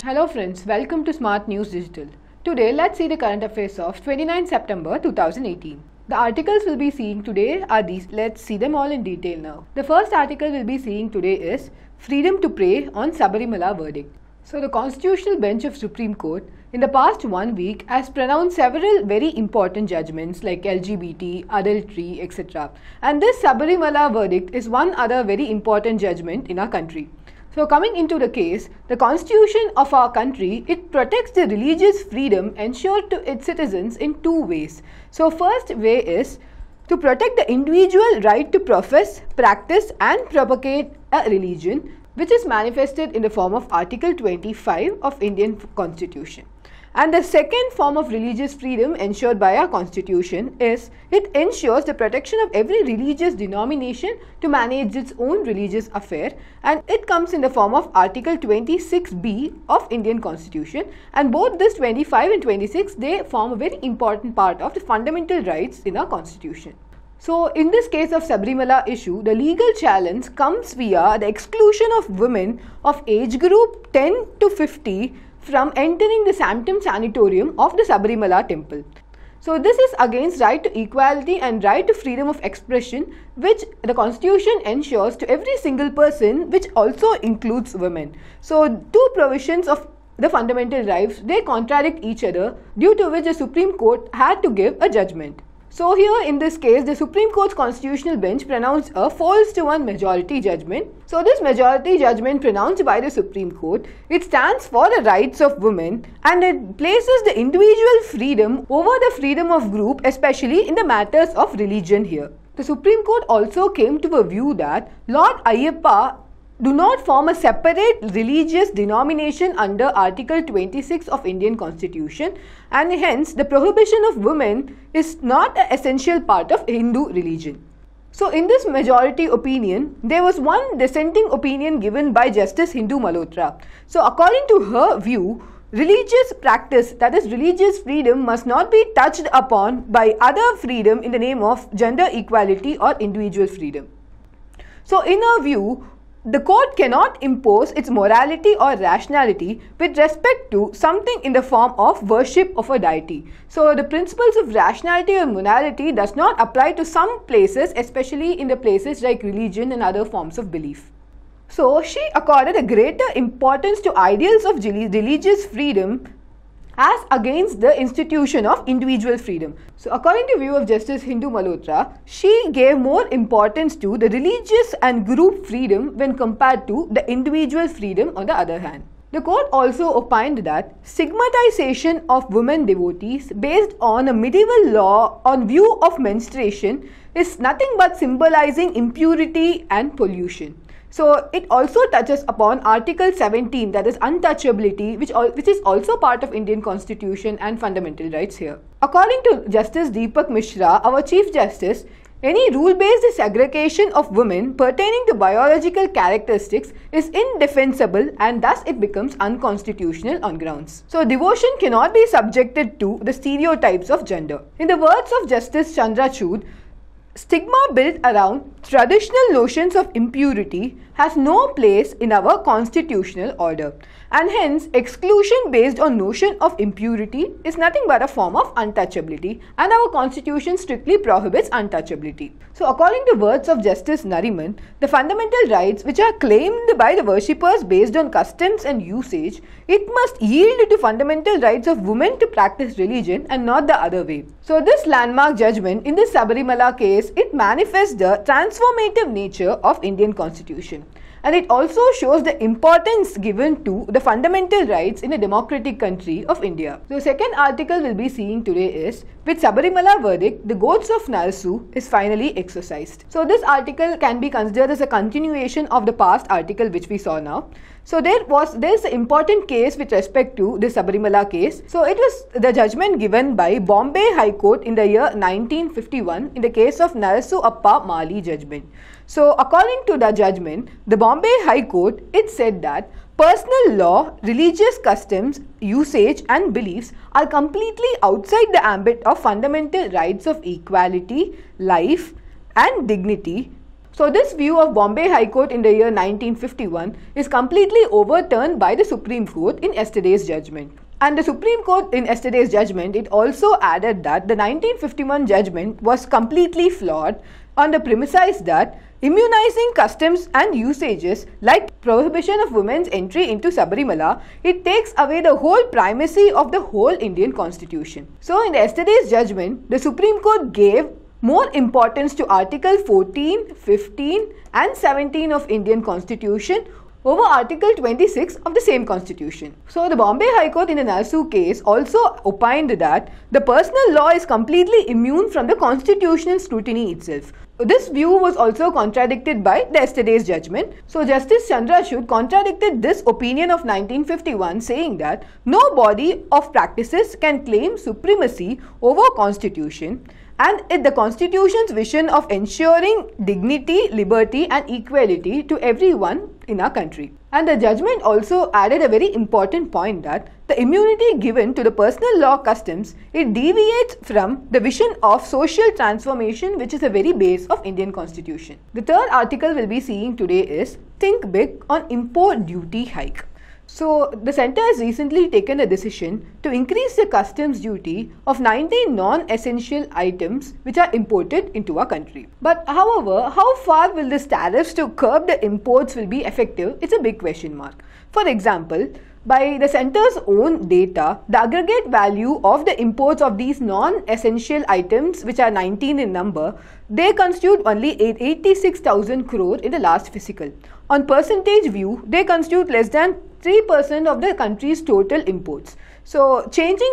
Hello friends, welcome to Smart News Digital. Today let's see the current affairs of 29 September 2018. The articles we'll be seeing today are these. Let's see them all in detail now. The first article we'll be seeing today is Freedom to Pray on Sabarimala Verdict. So the Constitutional Bench of Supreme Court in the past 1 week has pronounced several very important judgments like LGBT, adultery, etc. And this Sabarimala verdict is one other very important judgment in our country. So coming into the case, the constitution of our country, it protects the religious freedom ensured to its citizens in two ways. So first way is to protect the individual right to profess, practice and propagate a religion, which is manifested in the form of Article 25 of Indian Constitution. And the second form of religious freedom ensured by our constitution is it ensures the protection of every religious denomination to manage its own religious affair, and it comes in the form of Article 26B of Indian Constitution, and both this 25 and 26 they form a very important part of the fundamental rights in our constitution. So in this case of Sabarimala issue, the legal challenge comes via the exclusion of women of age group 10 to 50 from entering the Sanctum Sanatorium of the Sabarimala temple. So this is against right to equality and right to freedom of expression, which the constitution ensures to every single person, which also includes women. So two provisions of the fundamental rights, they contradict each other, due to which the Supreme Court had to give a judgment. So here in this case, the Supreme Court's constitutional bench pronounced a 4:1 majority judgment. So this majority judgment pronounced by the Supreme Court, it stands for the rights of women and it places the individual freedom over the freedom of group, especially in the matters of religion here. The Supreme Court also came to a view that Lord Ayyappa do not form a separate religious denomination under Article 26 of Indian Constitution, and hence the prohibition of women is not an essential part of Hindu religion. So in this majority opinion, there was one dissenting opinion given by Justice Hindu Malhotra. So according to her view, religious practice, that is religious freedom, must not be touched upon by other freedom in the name of gender equality or individual freedom. So in her view, the court cannot impose its morality or rationality with respect to something in the form of worship of a deity. So the principles of rationality or morality does not apply to some places, especially in the places like religion and other forms of belief. So she accorded a greater importance to ideals of religious freedom as against the institution of individual freedom. So according to view of Justice Hindu Malhotra, she gave more importance to the religious and group freedom when compared to the individual freedom on the other hand. The court also opined that stigmatization of women devotees based on a medieval law on view of menstruation is nothing but symbolizing impurity and pollution. So it also touches upon Article 17, that is untouchability, which is also part of Indian Constitution and fundamental rights here. According to Justice Deepak Mishra, our Chief Justice, any rule-based segregation of women pertaining to biological characteristics is indefensible and thus it becomes unconstitutional on grounds. So devotion cannot be subjected to the stereotypes of gender. In the words of Justice Chandrachud, stigma built around traditional notions of impurity has no place in our constitutional order, and hence exclusion based on notion of impurity is nothing but a form of untouchability, and our constitution strictly prohibits untouchability. So according to words of Justice Nariman, the fundamental rights which are claimed by the worshippers based on customs and usage, it must yield to fundamental rights of women to practice religion and not the other way. So this landmark judgment in the Sabarimala case, it manifests the transformative nature of Indian Constitution. And it also shows the importance given to the fundamental rights in a democratic country of India. So second article we'll be seeing today is, with Sabarimala verdict, the gods of Narasu is finally exorcised. So this article can be considered as a continuation of the past article which we saw now. So there's an important case with respect to the Sabarimala case. So it was the judgment given by Bombay High Court in the year 1951 in the case of Narasu Appa Mali judgment. So according to the judgment, the Bombay High Court, it said that personal law, religious customs, usage and beliefs are completely outside the ambit of fundamental rights of equality, life and dignity So this view of Bombay High Court in the year 1951 is completely overturned by the Supreme Court in yesterday's judgment. And the Supreme Court in yesterday's judgment, it also added that the 1951 judgment was completely flawed on the premises that immunizing customs and usages like prohibition of women's entry into Sabarimala, it takes away the whole primacy of the whole Indian constitution. So in yesterday's judgment, the Supreme Court gave more importance to Article 14, 15 and 17 of Indian Constitution over Article 26 of the same constitution. So the Bombay High Court in the Narsoo case also opined that the personal law is completely immune from the constitutional scrutiny itself. This view was also contradicted by the yesterday's judgment. So Justice Chandrachud contradicted this opinion of 1951, saying that no body of practices can claim supremacy over constitution, and the Constitution's vision of ensuring dignity, liberty and equality to everyone in our country. And the judgment also added a very important point that the immunity given to the personal law customs, it deviates from the vision of social transformation, which is the very base of Indian Constitution. The third article we'll be seeing today is Think Big on Import Duty Hike. So the centre has recently taken a decision to increase the customs duty of 19 non-essential items which are imported into our country. But however, how far will this tariffs to curb the imports will be effective? It's a big question mark. For example, by the centre's own data, the aggregate value of the imports of these non-essential items, which are 19 in number, they constitute only 86,000 crore in the last fiscal. On percentage view, they constitute less than 3% of the country's total imports. So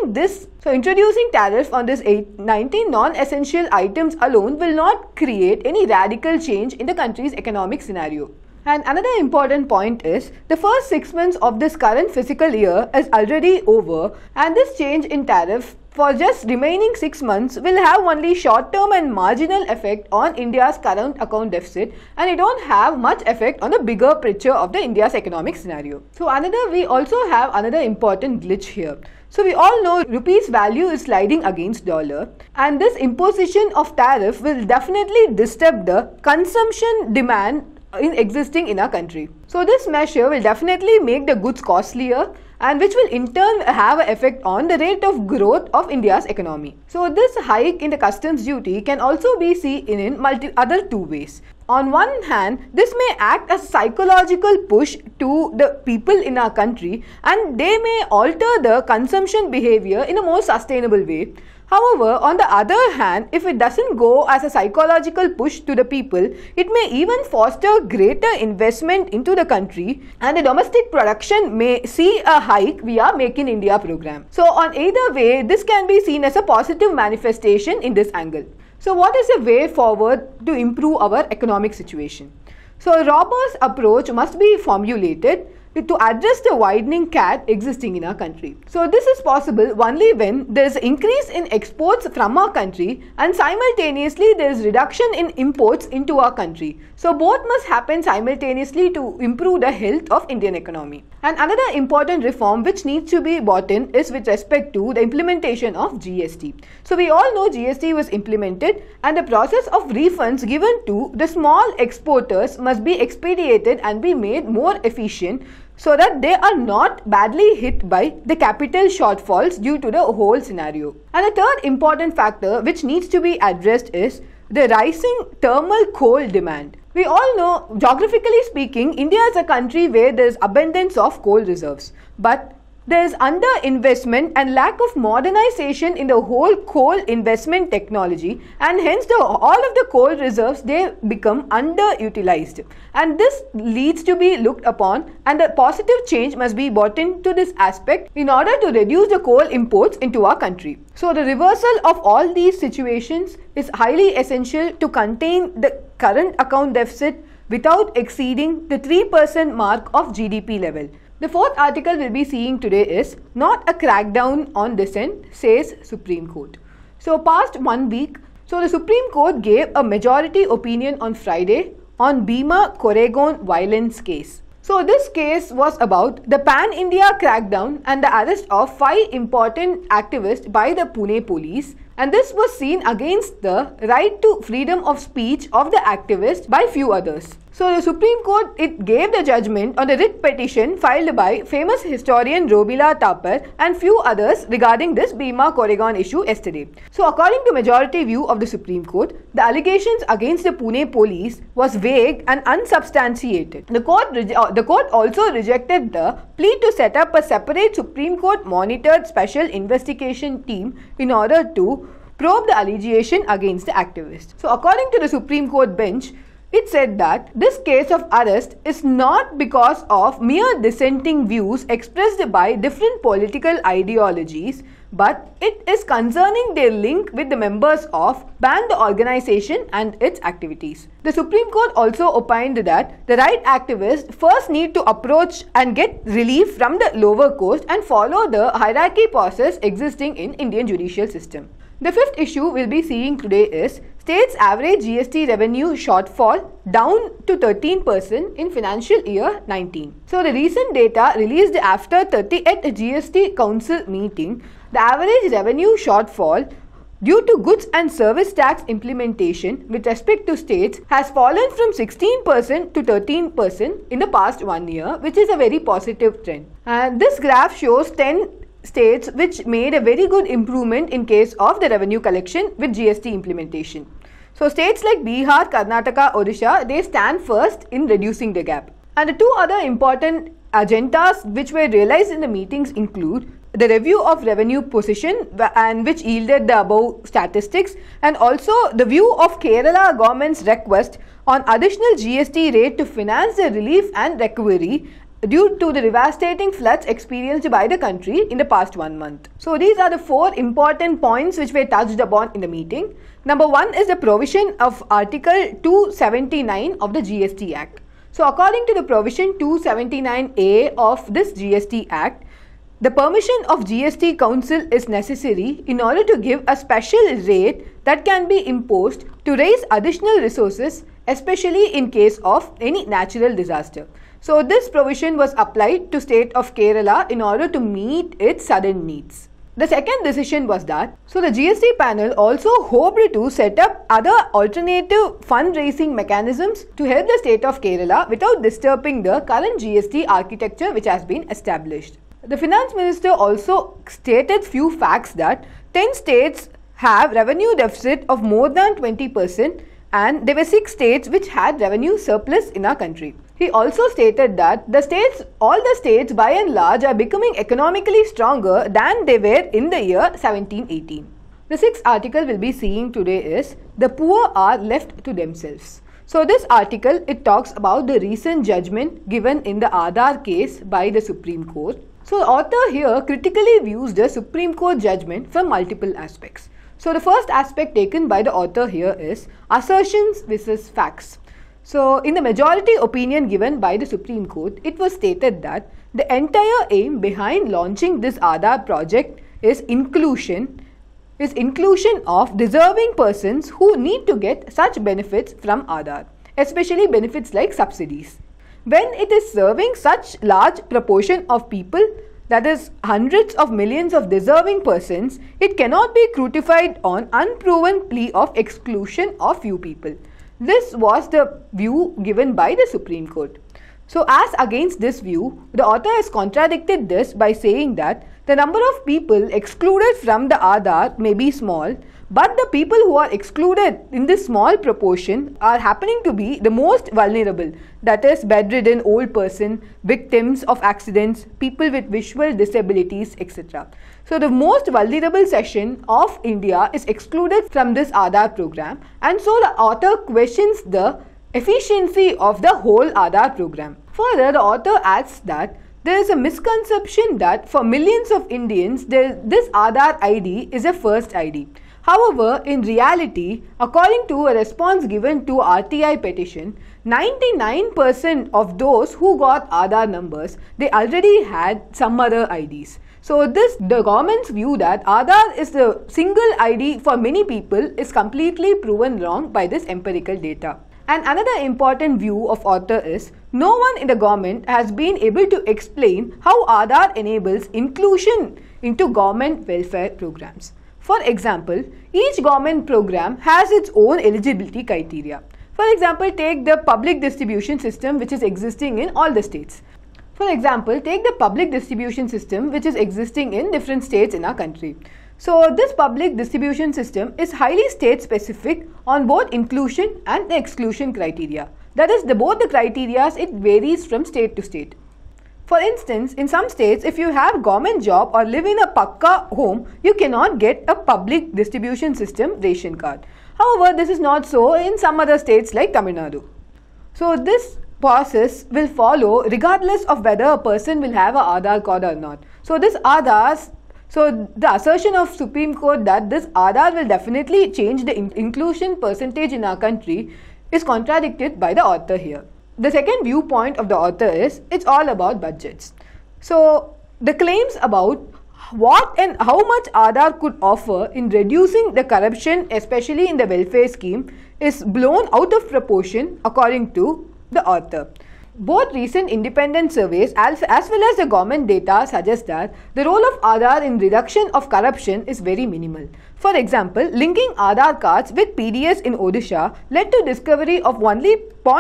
introducing tariff on this 19 non-essential items alone will not create any radical change in the country's economic scenario. And another important point is the first 6 months of this current fiscal year is already over, and this change in tariff for just remaining 6 months will have only short-term and marginal effect on India's current account deficit, and it don't have much effect on the bigger picture of the India's economic scenario. So we also have another important glitch here. So we all know rupee's value is sliding against dollar, and this imposition of tariff will definitely disturb the consumption demand existing in our country. So this measure will definitely make the goods costlier, and which will in turn have an effect on the rate of growth of India's economy. So this hike in the customs duty can also be seen in other two ways. On one hand, this may act as a psychological push to the people in our country, and they may alter the consumption behavior in a more sustainable way. However, on the other hand, if it doesn't go as a psychological push to the people, it may even foster greater investment into the country, and the domestic production may see a hike via Make in India program. So on either way, this can be seen as a positive manifestation in this angle. So what is the way forward to improve our economic situation? So a robust approach must be formulated to address the widening gap existing in our country. So this is possible only when there is increase in exports from our country and simultaneously there is reduction in imports into our country. So both must happen simultaneously to improve the health of Indian economy. And another important reform which needs to be brought in is with respect to the implementation of GST. So we all know GST was implemented, and the process of refunds given to the small exporters must be expedited and be made more efficient, so that they are not badly hit by the capital shortfalls due to the whole scenario. And the third important factor which needs to be addressed is the rising thermal coal demand. We all know, geographically speaking, India is a country where there is abundance of coal reserves, but there is underinvestment and lack of modernization in the whole coal investment technology, and hence all of the coal reserves, they become underutilized, and this needs to be looked upon, and a positive change must be brought into this aspect in order to reduce the coal imports into our country. So the reversal of all these situations is highly essential to contain the current account deficit without exceeding the 3% mark of GDP level. The fourth article we'll be seeing today is Not a Crackdown on Dissent, says Supreme Court. So past 1 week, the Supreme Court gave a majority opinion on Friday on Bhima Koregaon violence case. So this case was about the pan-India crackdown and the arrest of 5 important activists by the Pune police And this was seen against the right to freedom of speech of the activist by few others. So the Supreme Court, it gave the judgment on the writ petition filed by famous historian Robila Tapar and few others regarding this Bhima Koregaon issue yesterday. So according to majority view of the Supreme Court, the allegations against the Pune police was vague and unsubstantiated. The court also rejected the plea to set up a separate Supreme Court monitored special investigation team in order to probe the allegation against the activist. So according to the Supreme Court bench, it said that this case of arrest is not because of mere dissenting views expressed by different political ideologies, but it is concerning their link with the members of banned organization and its activities. The Supreme Court also opined that the right activists first need to approach and get relief from the lower court and follow the hierarchy process existing in Indian judicial system. The fifth issue we'll be seeing today is states' average GST revenue shortfall down to 13% in financial year 19. So the recent data released after 38th GST Council meeting, the average revenue shortfall due to goods and service tax implementation with respect to states has fallen from 16% to 13% in the past 1 year, which is a very positive trend. And this graph shows 10 states which made a very good improvement in case of the revenue collection with GST implementation. So states like Bihar, Karnataka, Odisha, they stand first in reducing the gap. And the two other important agendas which were realized in the meetings include the review of revenue position and which yielded the above statistics, and also the view of Kerala government's request on additional GST rate to finance the relief and recovery due to the devastating floods experienced by the country in the past 1 month. So these are the 4 important points which were touched upon in the meeting. Number 1 is the provision of Article 279 of the GST Act. So according to the provision 279A of this GST Act, the permission of GST Council is necessary in order to give a special rate that can be imposed to raise additional resources, especially in case of any natural disaster. So this provision was applied to state of Kerala in order to meet its sudden needs. The second decision was that, so the GST panel also hoped to set up other alternative fundraising mechanisms to help the state of Kerala without disturbing the current GST architecture which has been established. The finance minister also stated few facts that 10 states have revenue deficit of more than 20%, and there were 6 states which had revenue surplus in our country. He also stated that all the states by and large are becoming economically stronger than they were in the year 1718. The 6th article we'll be seeing today is the poor are left to themselves. So this article, it talks about the recent judgment given in the Aadhaar case by the Supreme Court. So the author here critically views the Supreme Court judgment from multiple aspects. So the first aspect taken by the author here is assertions versus facts. So in the majority opinion given by the Supreme Court, it was stated that the entire aim behind launching this Aadhaar project is inclusion of deserving persons who need to get such benefits from Aadhaar, especially benefits like subsidies. When it is serving such large proportion of people, that is hundreds of millions of deserving persons, it cannot be crucified on unproven plea of exclusion of few people. This was the view given by the Supreme Court. So as against this view, the author has contradicted this by saying that the number of people excluded from the Aadhaar may be small, but the people who are excluded in this small proportion are happening to be the most vulnerable, that is bedridden old person, victims of accidents, people with visual disabilities, etc. So the most vulnerable section of India is excluded from this Aadhaar program, and so the author questions the efficiency of the whole Aadhaar program. Further, the author adds that there is a misconception that for millions of Indians, this Aadhaar ID is a first ID. However, in reality, according to a response given to RTI petition, 99% of those who got Aadhaar numbers, they already had some other IDs. So the government's view that Aadhaar is the single ID for many people is completely proven wrong by this empirical data. And another important view of author is, no one in the government has been able to explain how Aadhaar enables inclusion into government welfare programs. For example, each government program has its own eligibility criteria. For example, take the public distribution system which is existing in all the states. For example, take the public distribution system which is existing in different states in our country. So this public distribution system is highly state specific on both inclusion and the exclusion criteria. That is, both the criteria, it varies from state to state. For instance, in some states, if you have government job or live in a pakka home, you cannot get a public distribution system ration card. However, this is not so in some other states like Tamil Nadu. So this process will follow regardless of whether a person will have an Aadhaar card or not. So the assertion of Supreme Court that this Aadhaar will definitely change the inclusion percentage in our country is contradicted by the author here. The second viewpoint of the author is it's all about budgets. So the claims about what and how much Aadhaar could offer in reducing the corruption, especially in the welfare scheme, is blown out of proportion according to the author. Both recent independent surveys as well as the government data suggest that the role of Aadhaar in reduction of corruption is very minimal. For example, linking Aadhaar cards with PDS in Odisha led to discovery of only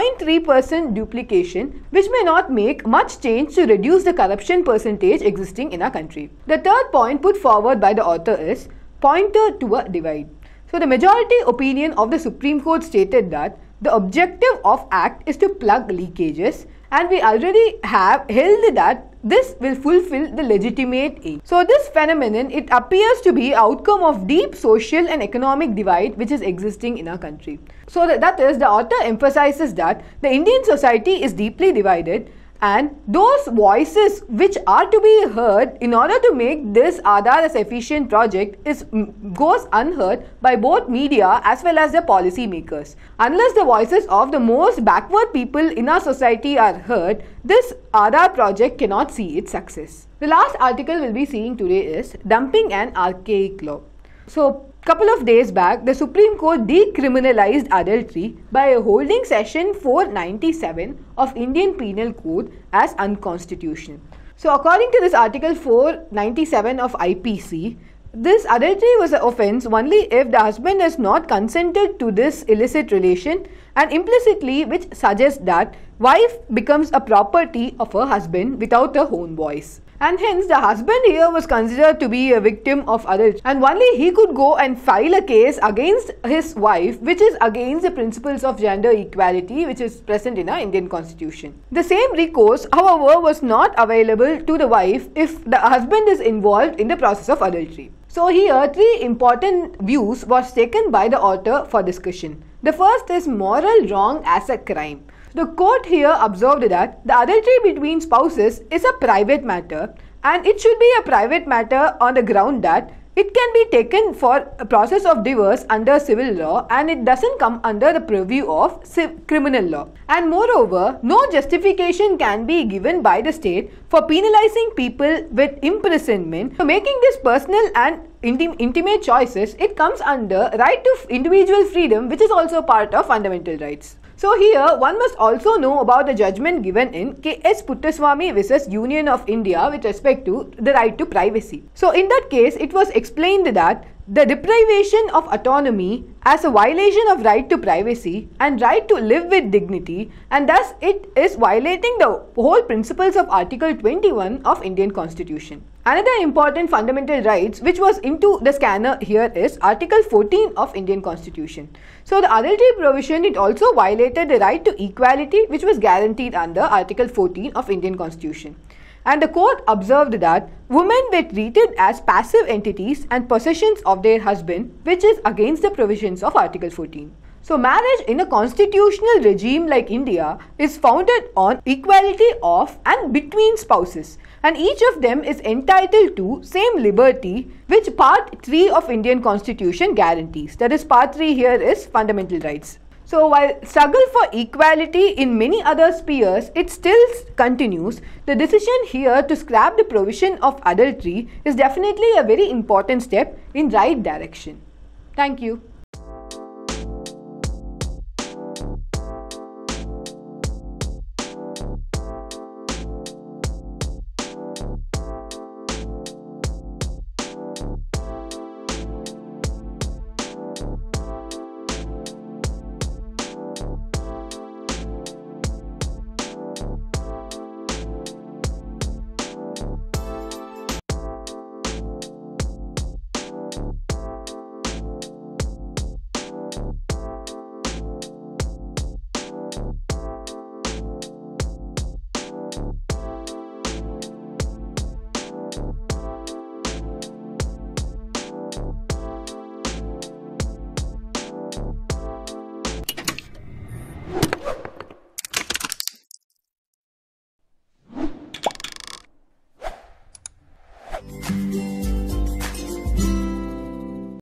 0.3% duplication, which may not make much change to reduce the corruption percentage existing in our country. The third point put forward by the author is pointer to a divide. So the majority opinion of the Supreme Court stated that the objective of Act is to plug leakages, and we already have held that this will fulfill the legitimate aim. So this phenomenon, it appears to be outcome of deep social and economic divide which is existing in our country. So that is, the author emphasizes that the Indian society is deeply divided, and those voices which are to be heard in order to make this Aadhaar a efficient project goes unheard by both media as well as the policy makers. Unless the voices of the most backward people in our society are heard, this Aadhaar project cannot see its success. The last article we'll be seeing today is Dumping an Archaic Law. So, couple of days back, the Supreme Court decriminalized adultery by holding Section 497 of Indian Penal Code as unconstitutional. So, according to this Article 497 of IPC, this adultery was an offence only if the husband has not consented to this illicit relation, and implicitly which suggests that wife becomes a property of her husband without her own voice. And hence the husband here was considered to be a victim of adultery, and only he could go and file a case against his wife, which is against the principles of gender equality which is present in our Indian constitution. The same recourse, however, was not available to the wife if the husband is involved in the process of adultery. So here three important views was taken by the author for discussion. The first is moral wrong as a crime. The court here observed that the adultery between spouses is a private matter, and it should be a private matter on the ground that it can be taken for a process of divorce under civil law, and it doesn't come under the purview of criminal law. And moreover, no justification can be given by the state for penalizing people with imprisonment. So making this personal and intimate choices, it comes under right to individual freedom, which is also part of fundamental rights. So here one must also know about the judgment given in K.S. Puttaswamy vs. Union of India with respect to the right to privacy. So in that case, it was explained that the deprivation of autonomy as a violation of right to privacy and right to live with dignity, and thus it is violating the whole principles of Article 21 of Indian Constitution. Another important fundamental rights which was into the scanner here is Article 14 of Indian Constitution. So the adultery provision, it also violated the right to equality which was guaranteed under Article 14 of Indian Constitution. And the court observed that women were treated as passive entities and possessions of their husband, which is against the provisions of Article 14. So marriage in a constitutional regime like India is founded on equality of and between spouses, and each of them is entitled to same liberty, which Part 3 of Indian Constitution guarantees. That is, Part 3 here is fundamental rights. So while struggle for equality in many other spheres, it still continues, the decision here to scrap the provision of adultery is definitely a very important step in right direction. Thank you.